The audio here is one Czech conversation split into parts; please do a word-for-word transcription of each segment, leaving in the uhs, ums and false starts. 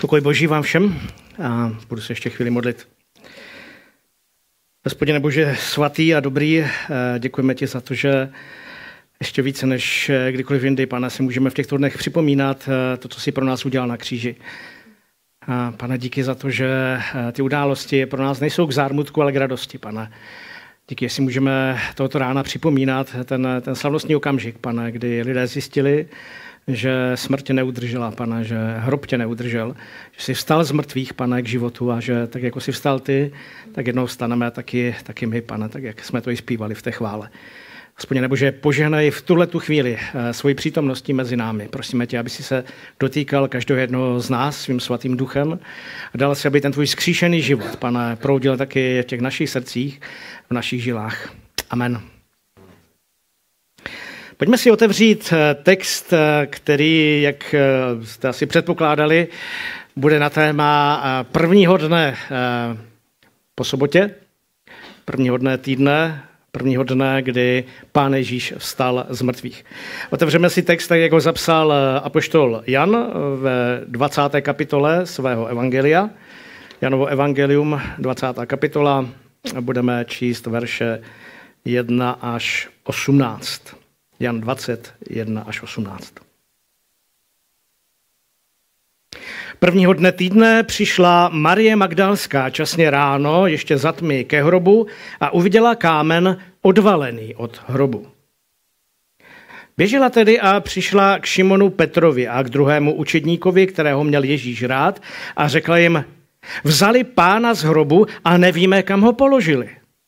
Pokoj Boží vám všem a budu se ještě chvíli modlit. Hospodine Bože svatý a dobrý, děkujeme ti za to, že ještě více než kdykoliv jindy, Pane, si můžeme v těchto dnech připomínat to, co jsi pro nás udělal na kříži. A Pane, díky za to, že ty události pro nás nejsou k zármutku, ale k radosti, Pane. Díky, že si můžeme tohoto rána připomínat ten, ten slavnostní okamžik, Pane, kdy lidé zjistili, že smrt tě neudržela, Pane, že hrob tě neudržel, že jsi vstal z mrtvých, Pane, k životu a že tak, jako jsi vstal ty, tak jednou vstaneme taky, taky my, Pane, tak, jak jsme to i zpívali v té chvále. Hospodine Bože, požehnaj v tuhle tu chvíli svojí přítomností mezi námi. Prosíme tě, aby si se dotýkal každého jednoho z nás svým svatým duchem a dal si, aby ten tvůj zkříšený život, Pane, proudil taky v těch našich srdcích, v našich žilách. Amen. Pojďme si otevřít text, který, jak jste asi předpokládali, bude na téma prvního dne po sobotě, prvního dne týdne, prvního dne, kdy Pán Ježíš vstal z mrtvých. Otevřeme si text, tak jak ho zapsal apoštol Jan ve dvacáté kapitole svého evangelia. Janovo evangelium, dvacátá kapitola, budeme číst verše jedna až osmnáct. Jan dvacet, jedna až osmnáct. Prvního dne týdne přišla Marie Magdalská časně ráno, ještě za tmy, ke hrobu a uviděla kámen odvalený od hrobu. Běžela tedy a přišla k Šimonu Petrovi a k druhému učedníkovi, kterého měl Ježíš rád, a řekla jim, vzali Pána z hrobu a nevíme, kam ho položili.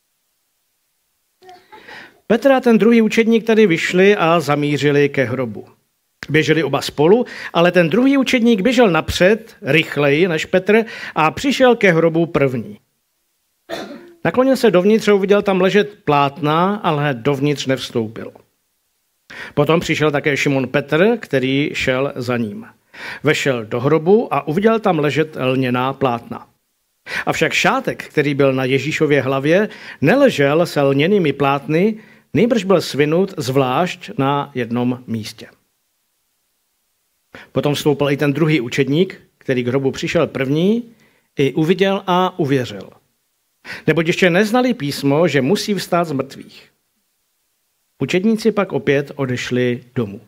Petr a ten druhý učedník tady vyšli a zamířili ke hrobu. Běželi oba spolu, ale ten druhý učedník běžel napřed, rychleji než Petr, a přišel ke hrobu první. Naklonil se dovnitř a uviděl tam ležet plátna, ale dovnitř nevstoupil. Potom přišel také Šimon Petr, který šel za ním. Vešel do hrobu a uviděl tam ležet lněná plátna. Avšak šátek, který byl na Ježíšově hlavě, neležel se lněnými plátny, nýbrž byl svinut zvlášť na jednom místě. Potom vstoupil i ten druhý učedník, který k hrobu přišel první, i uviděl a uvěřil. Neboť ještě neznali písmo, že musí vstát z mrtvých. Učedníci pak opět odešli domů.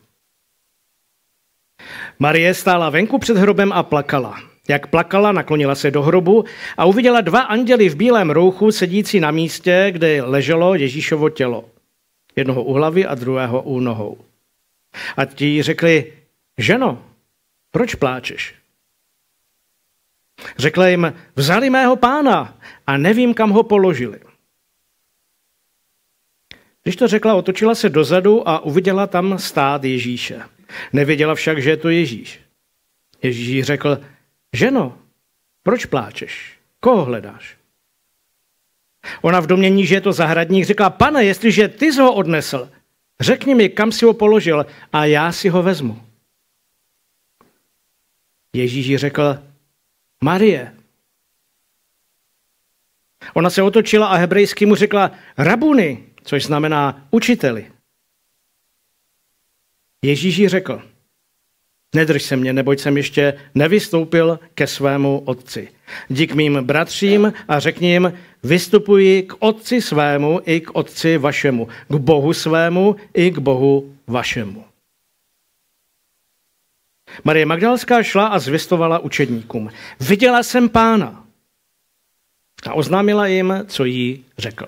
Marie stála venku před hrobem a plakala. Jak plakala, naklonila se do hrobu a uviděla dva anděly v bílém rouchu sedící na místě, kde leželo Ježíšovo tělo. Jednoho u hlavy a druhého u nohou. A ti jí řekli, ženo, proč pláčeš? Řekla jim, vzali mého Pána a nevím, kam ho položili. Když to řekla, otočila se dozadu a uviděla tam stát Ježíše. Nevěděla však, že je to Ježíš. Ježíš jí řekl, ženo, proč pláčeš? Koho hledáš? Ona v domění, že je to zahradník, řekla, pane, jestliže ty jsi ho odnesl, řekni mi, kam jsi ho položil a já si ho vezmu. Ježíš jí řekl, Marie. Ona se otočila a hebrejsky mu řekla, rabuni, což znamená učiteli. Ježíš jí řekl, nedrž se mě, neboť jsem ještě nevystoupil ke svému otci. Jdi k mým bratřím a řekni jim, vystupuji k otci svému i k otci vašemu, k Bohu svému i k Bohu vašemu. Marie Magdalská šla a zvěstovala učedníkům. Viděla jsem Pána a oznámila jim, co jí řekl.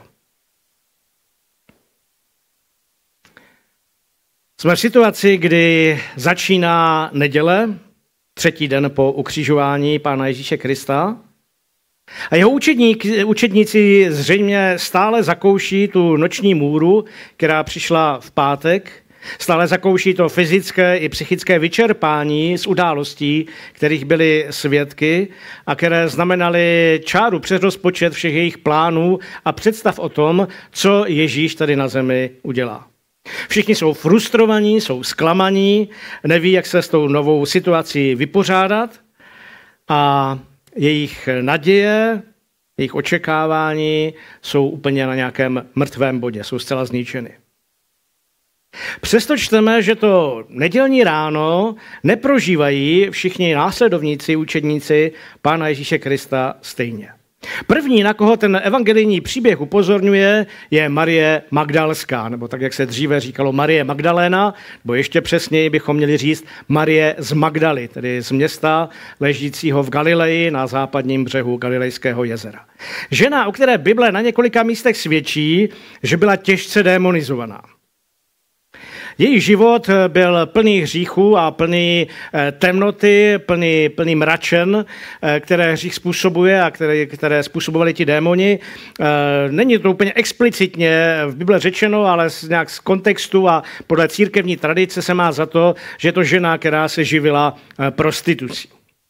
Jsme v situaci, kdy začíná neděle, třetí den po ukřižování Pána Ježíše Krista. A jeho učedník, učedníci zřejmě stále zakouší tu noční můru, která přišla v pátek. Stále zakouší to fyzické i psychické vyčerpání z událostí, kterých byli svědky a které znamenaly čáru přes rozpočet všech jejich plánů a představ o tom, co Ježíš tady na zemi udělá. Všichni jsou frustrovaní, jsou zklamaní, neví, jak se s tou novou situací vypořádat a jejich naděje, jejich očekávání jsou úplně na nějakém mrtvém bodě, jsou zcela zničeny. Přesto čteme, že to nedělní ráno neprožívají všichni následovníci, učedníci Pána Ježíše Krista stejně. První, na koho ten evangelijní příběh upozorňuje, je Marie Magdalská, nebo tak, jak se dříve říkalo Marie Magdaléna, nebo ještě přesněji bychom měli říct Marie z Magdaly, tedy z města ležícího v Galileji na západním břehu Galilejského jezera. Žena, o které Bible na několika místech svědčí, že byla těžce démonizovaná. Její život byl plný hříchů a plný temnoty, plný, plný mračen, které hřích způsobuje a které, které způsobovali ti démoni. Není to úplně explicitně v Bible řečeno, ale nějak z kontextu a podle církevní tradice se má za to, že je to žena, která se živila prostitucí.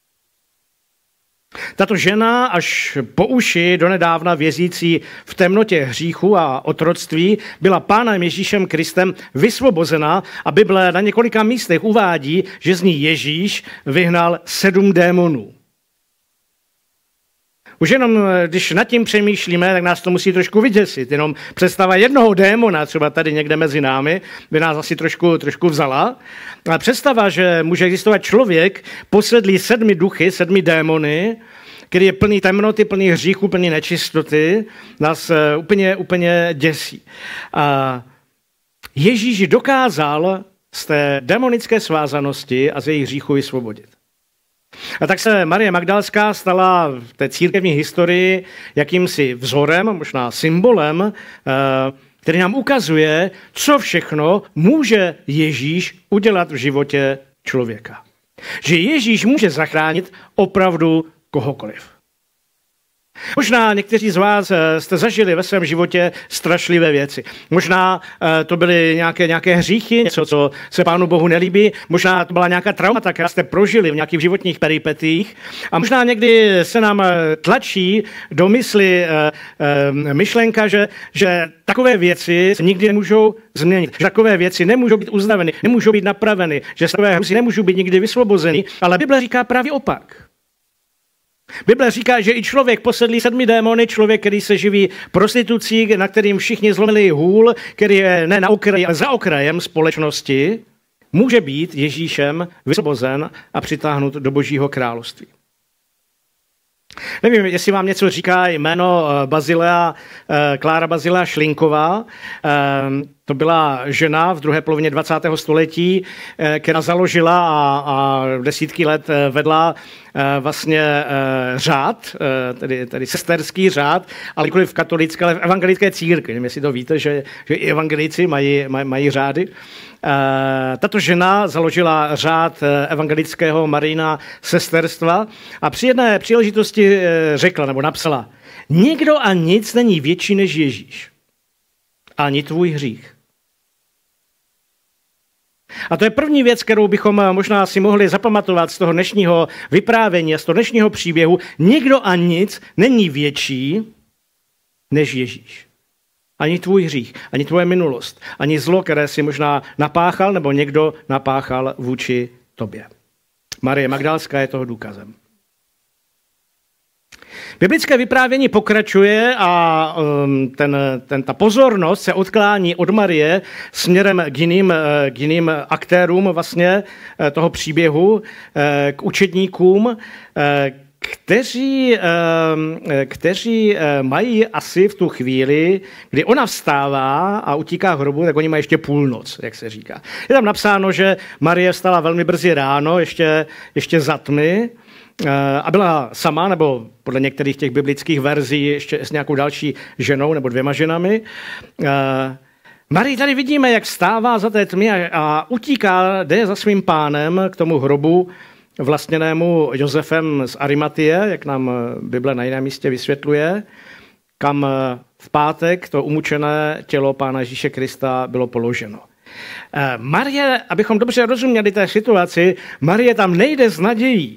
Tato žena až po uši donedávna vězící v temnotě hříchu a otroctví byla Pánem Ježíšem Kristem vysvobozena a Bible na několika místech uvádí, že z ní Ježíš vyhnal sedm démonů. Už jenom, když nad tím přemýšlíme, tak nás to musí trošku vyděsit. Jenom představa jednoho démona, třeba tady někde mezi námi, by nás asi trošku, trošku vzala. A představa, že může existovat člověk posedlý sedmi duchy, sedmi démony, který je plný temnoty, plný hříchu, plný nečistoty, nás úplně, úplně děsí. A Ježíš dokázal z té démonické svázanosti a z jejich hříchu vysvobodit. A tak se Marie Magdalská stala v té církevní historii jakýmsi vzorem, možná symbolem, který nám ukazuje, co všechno může Ježíš udělat v životě člověka. Že Ježíš může zachránit opravdu kohokoliv. Možná někteří z vás jste zažili ve svém životě strašlivé věci. Možná to byly nějaké, nějaké hříchy, něco, co se Pánu Bohu nelíbí. Možná to byla nějaká traumata, která jste prožili v nějakých životních peripetích. A možná někdy se nám tlačí do mysli myšlenka, že, že takové věci se nikdy nemůžou změnit. Že takové věci nemůžou být uznaveny, nemůžou být napraveny, že takové hrůzy nemůžou být nikdy vysvobozeny. Ale Bible říká právě opak. Bible říká, že i člověk posedlý sedmi démony, člověk, který se živí prostitucí, na kterým všichni zlomili hůl, který je ne na okraji, ale za okrajem společnosti, může být Ježíšem vysvobozen a přitáhnut do Božího království. Nevím, jestli vám něco říká jméno Bazilea, Klára Bazilea Šlinková. To byla žena v druhé polovině dvacátého století, která založila a, a desítky let vedla vlastně řád, tedy, tedy sesterský řád, ale nikoli v katolické, ale v evangelické církvi. Nevím, jestli to víte, že, že i evangelici mají, mají, mají řády. Tato žena založila řád evangelického Marijina sesterstva a při jedné příležitosti řekla nebo napsala: nikdo a nic není větší než Ježíš. Ani tvůj hřích. A to je první věc, kterou bychom možná si mohli zapamatovat z toho dnešního vyprávění a z toho dnešního příběhu. Nikdo a nic není větší než Ježíš. Ani tvůj hřích, ani tvoje minulost, ani zlo, které si možná napáchal nebo někdo napáchal vůči tobě. Marie Magdalská je toho důkazem. Biblické vyprávění pokračuje a ten, ten, ta pozornost se odklání od Marie směrem k jiným, k jiným aktérům vlastně toho příběhu, k učedníkům, kteří, kteří mají asi v tu chvíli, kdy ona vstává a utíká k hrobu, tak oni mají ještě půlnoc, jak se říká. Je tam napsáno, že Marie vstala velmi brzy ráno, ještě, ještě za tmy, a byla sama, nebo podle některých těch biblických verzí ještě s nějakou další ženou nebo dvěma ženami. Marii tady vidíme, jak vstává za té tmy a, a utíká, jde za svým pánem k tomu hrobu vlastněnému Josefem z Arimatie, jak nám Bible na jiném místě vysvětluje, kam v pátek to umučené tělo Pána Ježíše Krista bylo položeno. Marie, abychom dobře rozuměli té situaci, Marie tam nejde s nadějí.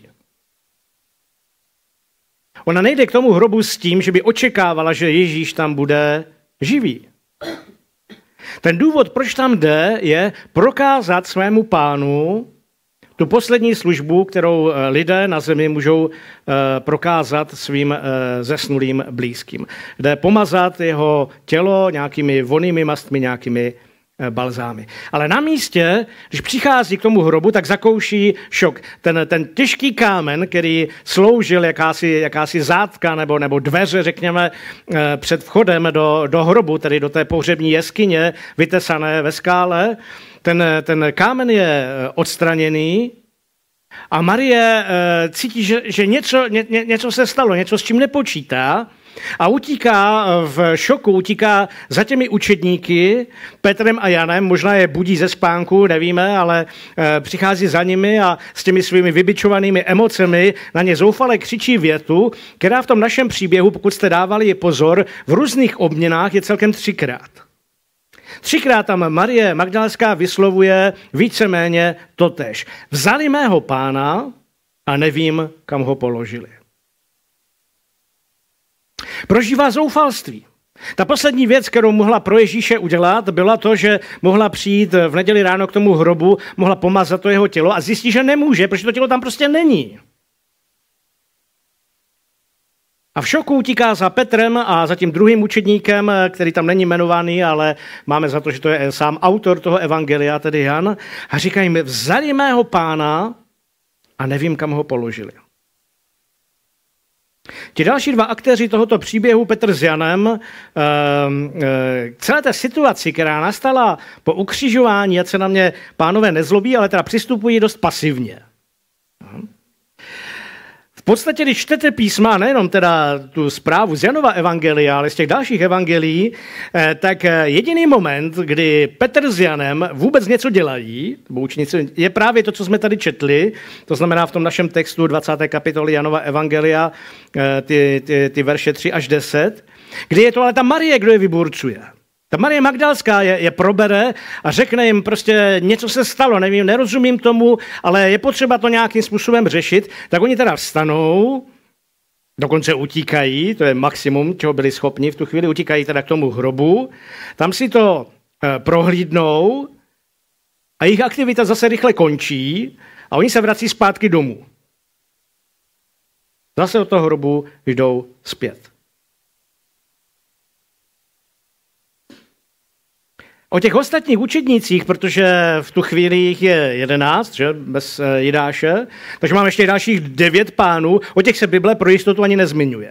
Ona nejde k tomu hrobu s tím, že by očekávala, že Ježíš tam bude živý. Ten důvod, proč tam jde, je prokázat svému pánu tu poslední službu, kterou lidé na zemi můžou prokázat svým zesnulým blízkým. Jde pomazat jeho tělo nějakými vonnými mastmi, nějakými balzámy. Ale na místě, když přichází k tomu hrobu, tak zakouší šok. Ten, ten těžký kámen, který sloužil jakási, jakási zátka nebo, nebo dveře, řekněme, před vchodem do, do hrobu, tedy do té pohřební jeskyně, vytesané ve skále, ten, ten kámen je odstraněný a Marie cítí, že, že něco, ně, něco se stalo, něco, s čím nepočítá, a utíká v šoku, utíká za těmi učedníky, Petrem a Janem, možná je budí ze spánku, nevíme, ale e, přichází za nimi a s těmi svými vybičovanými emocemi na ně zoufale křičí větu, která v tom našem příběhu, pokud jste dávali pozor, v různých obměnách je celkem třikrát. Třikrát tam Marie Magdalská vyslovuje víceméně totéž. Vzali mého Pána a nevím, kam ho položili. Prožívá zoufalství. Ta poslední věc, kterou mohla pro Ježíše udělat, byla to, že mohla přijít v neděli ráno k tomu hrobu, mohla pomazat to jeho tělo a zjistí, že nemůže, protože to tělo tam prostě není. A v šoku utíká za Petrem a za tím druhým učedníkem, který tam není jmenovaný, ale máme za to, že to je sám autor toho evangelia, tedy Jan, a říkají mi, vzali mého Pána a nevím, kam ho položili. Ti další dva aktéři tohoto příběhu, Petr s Janem, k celé té situaci, která nastala po ukřižování, ať se na mě pánové nezlobí, ale teda přistupují dost pasivně. V podstatě, když čtete písma, nejenom teda tu zprávu z Janova evangelia, ale z těch dalších evangelií, tak jediný moment, kdy Petr s Janem vůbec něco dělají, učenici, je právě to, co jsme tady četli, to znamená v tom našem textu dvacáté kapitoly Janova evangelia, ty, ty, ty verše tři až deset, kdy je to ale ta Marie, kdo je vyburcuje. Ta Marie Magdalská je, je probere a řekne jim prostě něco se stalo, nevím, nerozumím tomu, ale je potřeba to nějakým způsobem řešit, tak oni teda vstanou, dokonce utíkají, to je maximum, čeho byli schopni v tu chvíli, utíkají teda k tomu hrobu, tam si to eh, prohlídnou a jejich aktivita zase rychle končí a oni se vrací zpátky domů. Zase od toho hrobu jdou zpět. O těch ostatních učednících, protože v tu chvíli jich je jedenáct, že, bez Jidáše, takže máme ještě dalších devět pánů, o těch se Bible pro jistotu ani nezmiňuje.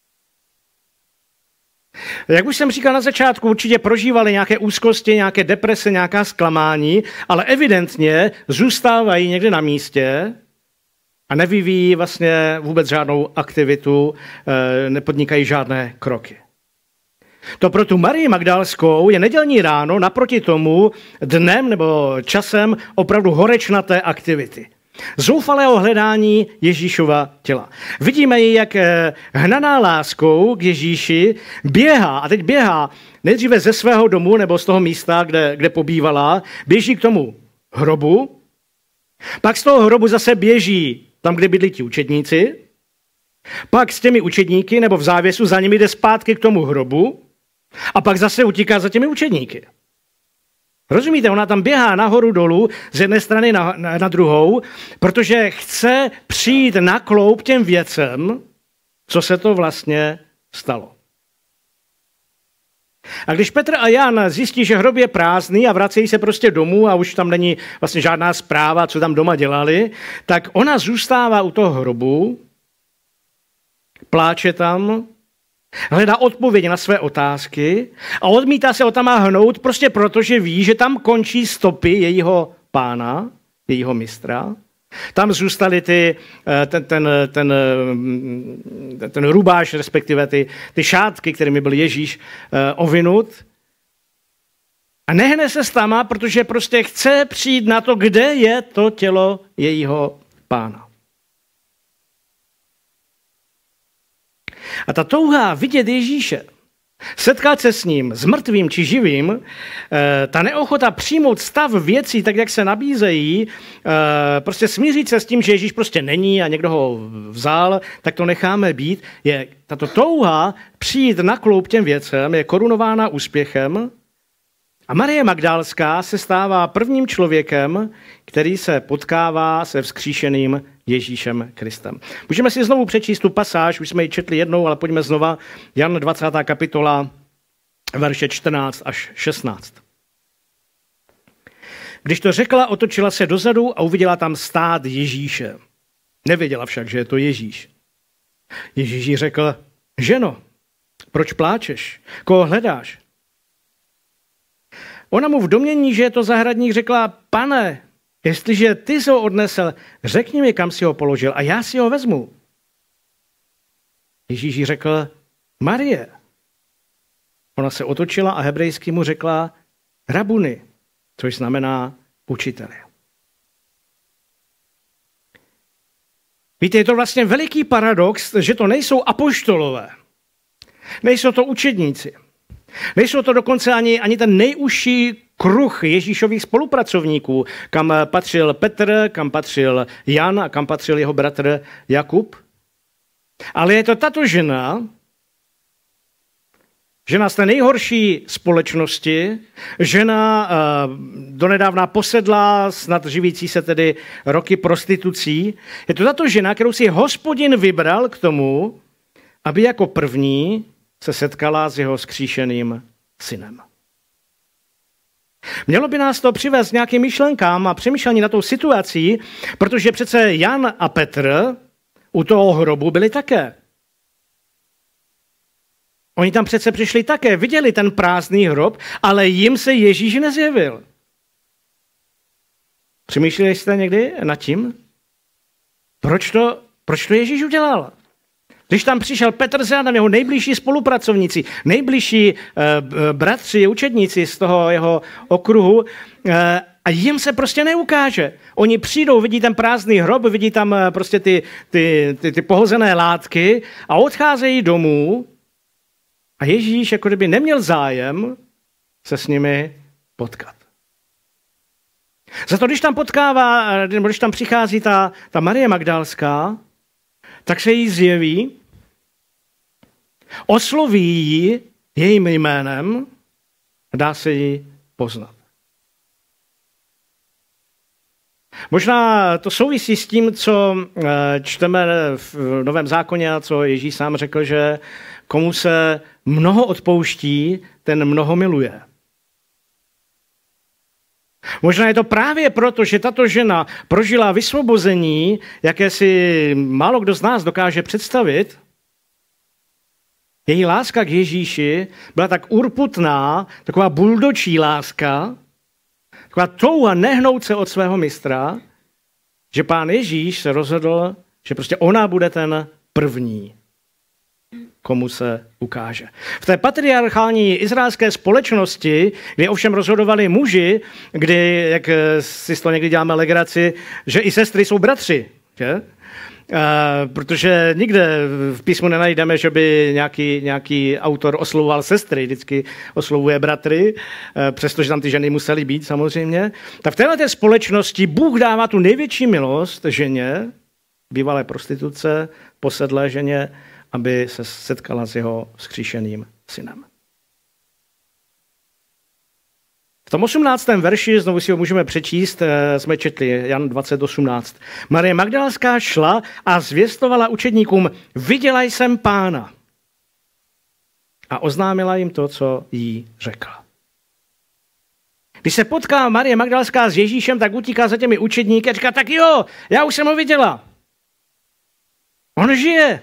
Jak už jsem říkal na začátku, určitě prožívali nějaké úzkosti, nějaké deprese, nějaká zklamání, ale evidentně zůstávají někde na místě a nevyvíjí vlastně vůbec žádnou aktivitu, nepodnikají žádné kroky. To pro tu Marii Magdalskou je nedělní ráno naproti tomu dnem nebo časem opravdu horečnaté aktivity. Zoufalého hledání Ježíšova těla. Vidíme ji, jak hnaná láskou k Ježíši běhá, a teď běhá nejdříve ze svého domu nebo z toho místa, kde, kde pobývala, běží k tomu hrobu, pak z toho hrobu zase běží tam, kde bydlí ti učedníci, pak s těmi učedníky nebo v závěsu za nimi jde zpátky k tomu hrobu, a pak zase utíká za těmi učedníky. Rozumíte, ona tam běhá nahoru dolů, z jedné strany na, na, na druhou, protože chce přijít na kloup těm věcem, co se to vlastně stalo. A když Petr a Jan zjistí, že hrob je prázdný a vracejí se prostě domů a už tam není vlastně žádná zpráva, co tam doma dělali, tak ona zůstává u toho hrobu, pláče tam, hledá odpovědi na své otázky a odmítá se o tam hnout prostě proto, že ví, že tam končí stopy jejího pána, jejího mistra. Tam zůstaly ty, ten, ten, ten, ten rubáš, respektive ty, ty šátky, kterými byl Ježíš ovinut. A nehne se stama, protože prostě chce přijít na to, kde je to tělo jejího pána. A ta touha vidět Ježíše, setkat se s ním, s mrtvým či živým, ta neochota přijmout stav věcí, tak jak se nabízejí, prostě smířit se s tím, že Ježíš prostě není a někdo ho vzal, tak to necháme být, je tato touha přijít na kloup těm věcem, je korunována úspěchem. A Marie Magdalská se stává prvním člověkem, který se potkává se vzkříšeným Ježíšem Kristem. Můžeme si znovu přečíst tu pasáž, už jsme ji četli jednou, ale pojďme znova. Jan dvacátá kapitola, verše čtrnáct až šestnáct. Když to řekla, otočila se dozadu a uviděla tam stát Ježíše. Nevěděla však, že je to Ježíš. Ježíš jí řekl, ženo, proč pláčeš? Koho hledáš? Ona mu v domnění, že je to zahradník, řekla, pane, jestliže ty jsi ho odnesl, řekni mi, kam si ho položil a já si ho vezmu. Ježíš jí řekl, Marie. Ona se otočila a hebrejsky mu řekla, rabuni, což znamená učiteli. Víte, je to vlastně veliký paradox, že to nejsou apoštolové. Nejsou to učedníci. Nejsou to dokonce ani, ani ten nejužší kruh Ježíšových spolupracovníků, kam patřil Petr, kam patřil Jan a kam patřil jeho bratr Jakub. Ale je to tato žena, žena z té nejhorší společnosti, žena donedávna posedlá, snad živící se tedy roky prostitucí. Je to tato žena, kterou si Hospodin vybral k tomu, aby jako první se setkala s jeho vzkříšeným synem. Mělo by nás to přivést nějakým myšlenkám a přemýšlení na tou situací, protože přece Jan a Petr u toho hrobu byli také. Oni tam přece přišli také, viděli ten prázdný hrob, ale jim se Ježíš nezjevil. Přemýšleli jste někdy nad tím? Proč to, proč to Ježíš udělal? Když tam přišel Petr s Janem, jeho nejbližší spolupracovníci, nejbližší eh, bratři, učedníci z toho jeho okruhu, eh, a jim se prostě neukáže. Oni přijdou, vidí ten prázdný hrob, vidí tam eh, prostě ty, ty, ty, ty pohozené látky a odcházejí domů a Ježíš jako kdyby neměl zájem se s nimi potkat. Za to, když tam potkává, nebo když tam přichází ta, ta Marie Magdalská, tak se jí zjeví, osloví ji jejím jménem a dá se ji poznat. Možná to souvisí s tím, co čteme v Novém zákoně a co Ježíš sám řekl, že komu se mnoho odpouští, ten mnoho miluje. Možná je to právě proto, že tato žena prožila vysvobození, jaké si málo kdo z nás dokáže představit. Její láska k Ježíši byla tak urputná, taková buldočí láska, taková touha nehnout se od svého mistra, že pán Ježíš se rozhodl, že prostě ona bude ten první, komu se ukáže. V té patriarchální izraelské společnosti, kde ovšem rozhodovali muži, kdy, jak si to někdy děláme legraci, že i sestry jsou bratři, že? Uh, protože nikde v písmu nenajdeme, že by nějaký, nějaký autor oslovoval sestry, vždycky oslovuje bratry, uh, přestože tam ty ženy musely být samozřejmě. Tak v této společnosti Bůh dává tu největší milost ženě, bývalé prostituce, posedlé ženě, aby se setkala s jeho vzkříšeným synem. V tom osmnáctém verši, znovu si ho můžeme přečíst, jsme četli Jan dvacet osmnáct. Marie Magdalská šla a zvěstovala učedníkům, viděla jsem pána. A oznámila jim to, co jí řekla. Když se potká Marie Magdalská s Ježíšem, tak utíká za těmi učedníky a říká, tak jo, já už jsem ho viděla. On žije.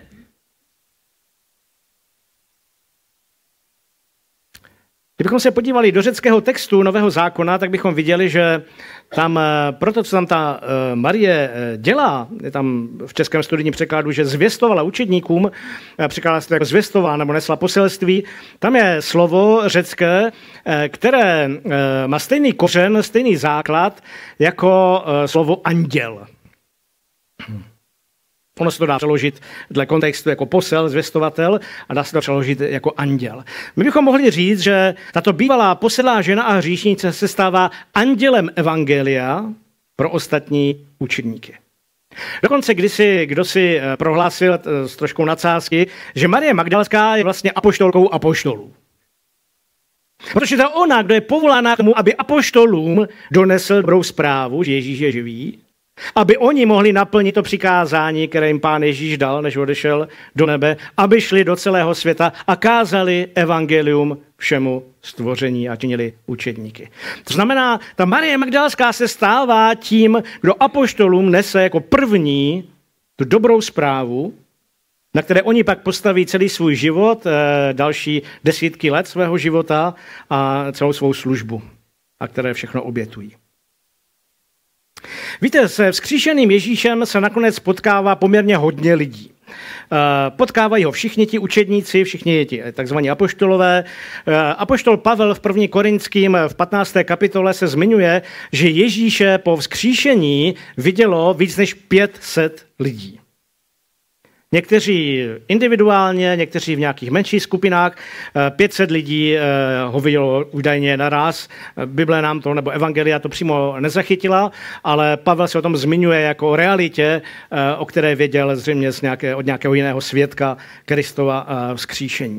Kdybychom se podívali do řeckého textu Nového zákona, tak bychom viděli, že tam proto, co tam ta Marie dělá, je tam v českém studijním překladu, že zvěstovala učedníkům, překládá se to jako zvěstovala nebo nesla poselství, tam je slovo řecké, které má stejný kořen, stejný základ jako slovo anděl. Ono se to dá přeložit dle kontextu jako posel, zvěstovatel a dá se to přeložit jako anděl. My bychom mohli říct, že tato bývalá posedlá žena a hříšnice se stává andělem evangelia pro ostatní učedníky. Dokonce kdysi, kdo si prohlásil s troškou nadsázky, že Marie Magdalská je vlastně apoštolkou apoštolů. Protože to ona, kdo je povolána k tomu, aby apoštolům donesl dobrou zprávu, že Ježíš je živý, aby oni mohli naplnit to přikázání, které jim pán Ježíš dal, než odešel do nebe, aby šli do celého světa a kázali evangelium všemu stvoření a činili učedníky. To znamená, ta Marie Magdalská se stává tím, kdo apoštolům nese jako první tu dobrou zprávu, na které oni pak postaví celý svůj život, další desítky let svého života a celou svou službu, a které všechno obětují. Víte, se vzkříšeným Ježíšem se nakonec potkává poměrně hodně lidí. Potkávají ho všichni ti učedníci, všichni ti takzvaní apoštolové. Apoštol Pavel v první Korinským v patnácté kapitole se zmiňuje, že Ježíše po vzkříšení vidělo víc než pět set lidí. Někteří individuálně, někteří v nějakých menších skupinách. pět set lidí ho vidělo údajně naraz. Bible nám to, nebo evangelia to přímo nezachytila, ale Pavel se o tom zmiňuje jako o realitě, o které věděl zřejmě z nějaké, od nějakého jiného svědka Kristova vzkříšení.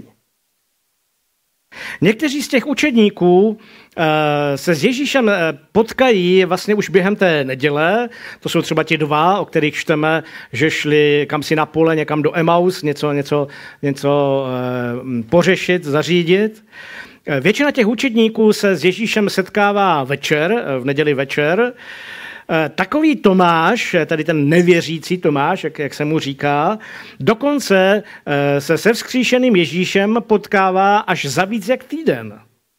Někteří z těch učedníků se s Ježíšem potkají vlastně už během té neděle. To jsou třeba ti dva, o kterých čteme, že šli kam si na pole, někam do Emaus, něco, něco, něco pořešit, zařídit. Většina těch učedníků se s Ježíšem setkává večer, v neděli večer. Takový Tomáš, tady ten nevěřící Tomáš, jak, jak se mu říká, dokonce se se vzkříšeným Ježíšem potkává až za víc jak týden.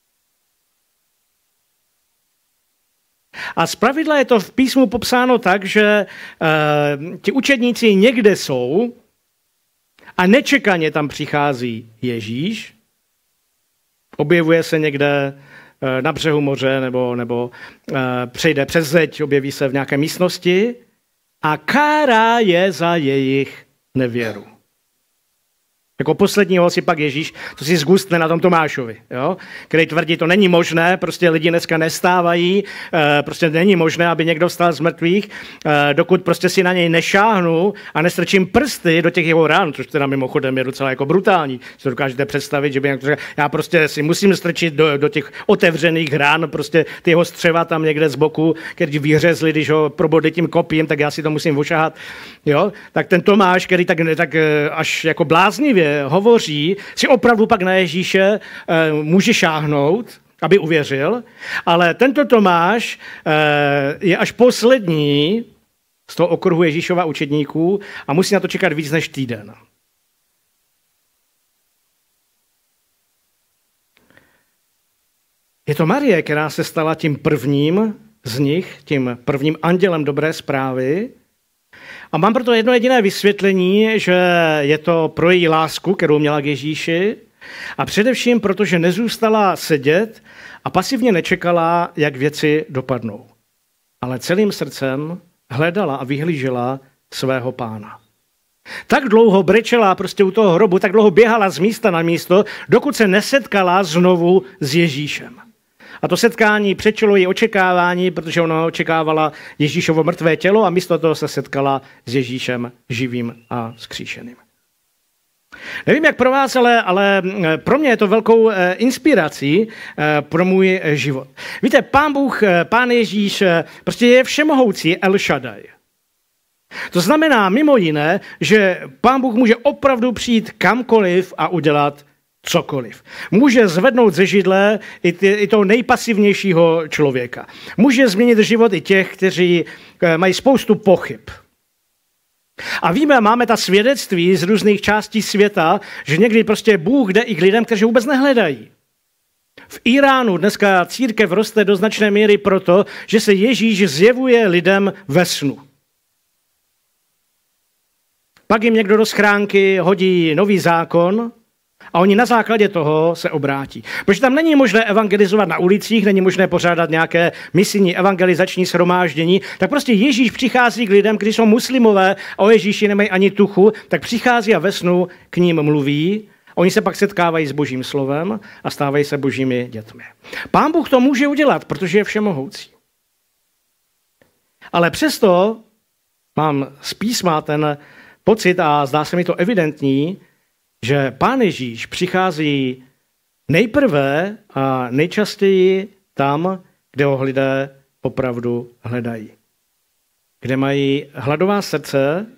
A zpravidla je to v písmu popsáno tak, že uh, ti učedníci někde jsou a nečekaně tam přichází Ježíš, objevuje se někde uh, na břehu moře nebo, nebo uh, přejde přes zeď, objeví se v nějaké místnosti a kárá je za jejich nevěru. Jako posledního si pak Ježíš, to si zgustne na tom Tomášovi, jo? Který tvrdí, to není možné, prostě lidi dneska nestávají, prostě není možné, aby někdo vstal z mrtvých, dokud prostě si na něj nešáhnu a nestrčím prsty do těch jeho rán, což teda mimochodem je docela jako brutální. Si to dokážete představit, že by nějak to řekl, já prostě si musím strčit do, do těch otevřených rán, prostě ty jeho střeva tam někde z boku, když vyhřezli, když ho probodli tím kopím, tak já si to musím ošahat, jo? Tak ten Tomáš, který tak, tak až jako bláznivě hovoří, si opravdu pak na Ježíše e, může šáhnout, aby uvěřil, ale tento Tomáš e, je až poslední z toho okruhu Ježíšova učedníků a musí na to čekat víc než týden. Je to Marie, která se stala tím prvním z nich, tím prvním andělem dobré zprávy. A mám proto jedno jediné vysvětlení, že je to pro její lásku, kterou měla k Ježíši, a především proto, že nezůstala sedět a pasivně nečekala, jak věci dopadnou. Ale celým srdcem hledala a vyhlížela svého Pána. Tak dlouho brečela prostě u toho hrobu, tak dlouho běhala z místa na místo, dokud se nesetkala znovu s Ježíšem. A to setkání přečilo její očekávání, protože ona očekávala Ježíšovo mrtvé tělo a místo toho se setkala s Ježíšem živým a vzkříšeným. Nevím, jak pro vás, ale, ale pro mě je to velkou inspirací pro můj život. Víte, Pán Bůh, Pán Ježíš, prostě je všemohoucí El Shaddai. To znamená mimo jiné, že Pán Bůh může opravdu přijít kamkoliv a udělat cokoliv. Může zvednout ze židle i, ty, i toho nejpasivnějšího člověka. Může změnit život i těch, kteří mají spoustu pochyb. A víme, máme ta svědectví z různých částí světa, že někdy prostě Bůh jde i k lidem, kteří vůbec nehledají. V Iránu dneska církev roste do značné míry proto, že se Ježíš zjevuje lidem ve snu. Pak jim někdo do schránky hodí nový zákon a oni na základě toho se obrátí. Protože tam není možné evangelizovat na ulicích, není možné pořádat nějaké misijní evangelizační shromáždění, tak prostě Ježíš přichází k lidem, kteří jsou muslimové a o Ježíši nemají ani tuchu, tak přichází a ve snu k ním mluví. Oni se pak setkávají s Božím slovem a stávají se Božími dětmi. Pán Bůh to může udělat, protože je všemohoucí. Ale přesto mám z písma ten pocit a zdá se mi to evidentní, že Pán Ježíš přichází nejprve a nejčastěji tam, kde ho lidé opravdu hledají. Kde mají hladová srdce,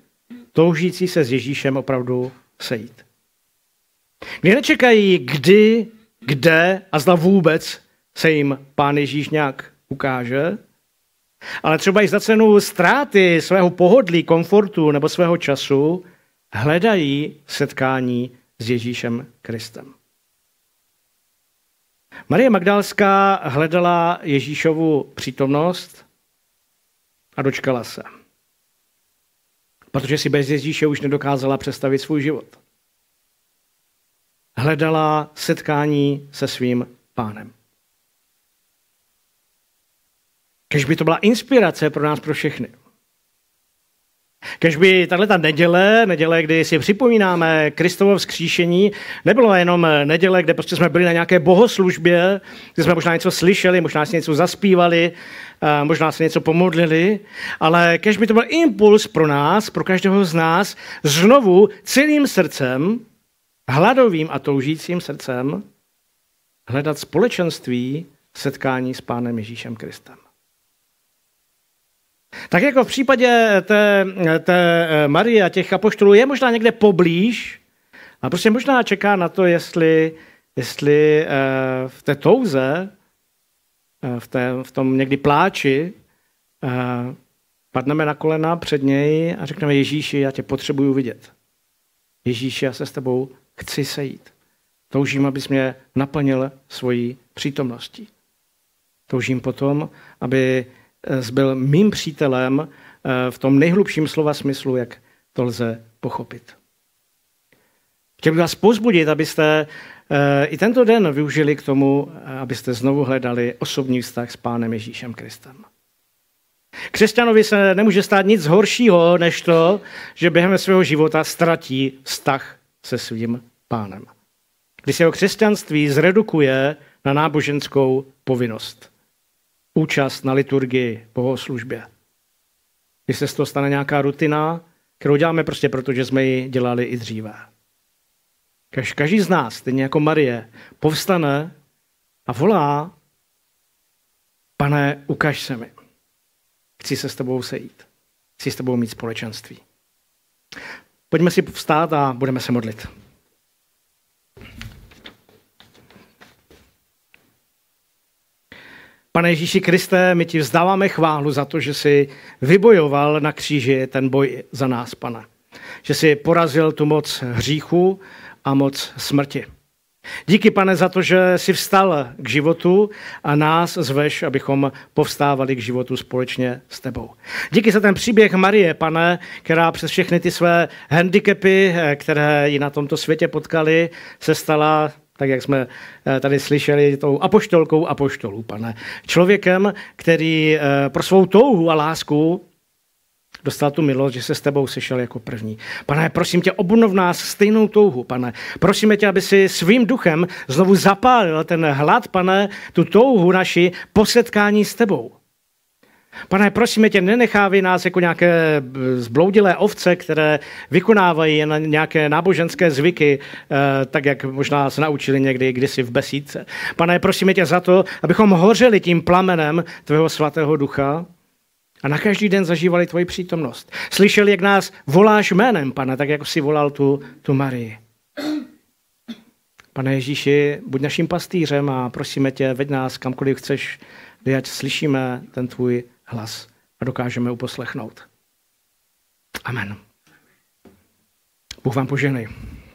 toužící se s Ježíšem opravdu sejít. Kde nečekají, kdy kde a zda vůbec se jim Pán Ježíš nějak ukáže, ale třeba i za cenu ztráty svého pohodlí, komfortu nebo svého času hledají setkání s Ježíšem Kristem. Marie Magdalská hledala Ježíšovu přítomnost a dočkala se. Protože si bez Ježíše už nedokázala představit svůj život. Hledala setkání se svým Pánem. Kež by to byla inspirace pro nás, pro všechny. Kež by tato neděle, neděle, kdy si připomínáme Kristovo vzkříšení, nebylo jenom neděle, kde prostě jsme byli na nějaké bohoslužbě, kde jsme možná něco slyšeli, možná si něco zaspívali, možná si něco pomodlili, ale kež by to byl impuls pro nás, pro každého z nás, znovu celým srdcem, hladovým a toužícím srdcem, hledat společenství, setkání s Pánem Ježíšem Kristem. Tak jako v případě té, té Marie a těch apoštolů je možná někde poblíž a prostě možná čeká na to, jestli, jestli v té touze, v, té, v tom někdy pláči, padneme na kolena před něj a řekneme: Ježíši, já tě potřebuju vidět. Ježíši, já se s tebou chci sejít. Toužím, abys mě naplnil svojí přítomností. Toužím potom, aby byl mým přítelem v tom nejhlubším slova smyslu, jak to lze pochopit. Chtěl bych vás povzbudit, abyste i tento den využili k tomu, abyste znovu hledali osobní vztah s Pánem Ježíšem Kristem. Křesťanovi se nemůže stát nic horšího, než to, že během svého života ztratí vztah se svým Pánem. Kdy se jeho křesťanství zredukuje na náboženskou povinnost. Účast na liturgii, bohoslužbě. Když se z toho stane nějaká rutina, kterou děláme prostě proto, že jsme ji dělali i dříve. Každý z nás, stejně jako Marie, povstane a volá: Pane, ukaž se mi. Chci se s tebou sejít. Chci s tebou mít společenství. Pojďme si vstát a budeme se modlit. Pane Ježíši Kriste, my ti vzdáváme chválu za to, že jsi vybojoval na kříži ten boj za nás, Pane. Že jsi porazil tu moc hříchu a moc smrti. Díky, Pane, za to, že jsi vstal k životu a nás zveš, abychom povstávali k životu společně s tebou. Díky za ten příběh Marie, Pane, která přes všechny ty své handicapy, které ji na tomto světě potkaly, se stala, tak jak jsme tady slyšeli, tou apoštolkou apoštolů, Pane. Člověkem, který pro svou touhu a lásku dostal tu milost, že se s tebou sešel jako první. Pane, prosím tě, obnov nás stejnou touhu, Pane. Prosíme tě, aby si svým duchem znovu zapálil ten hlad, Pane, tu touhu naši po setkání s tebou. Pane, prosíme tě, nenechávej nás jako nějaké zbloudilé ovce, které vykonávají jen nějaké náboženské zvyky, tak jak možná se naučili někdy kdysi v besídce. Pane, prosíme tě za to, abychom hořeli tím plamenem tvého svatého ducha a na každý den zažívali tvoji přítomnost. Slyšeli, jak nás voláš jménem, Pane, tak jako jsi volal tu, tu Marii. Pane Ježíši, buď naším pastýřem a prosíme tě, veď nás kamkoliv chceš, ať slyšíme ten tvůj hlas a dokážeme uposlechnout. Amen. Bůh vám požehnej.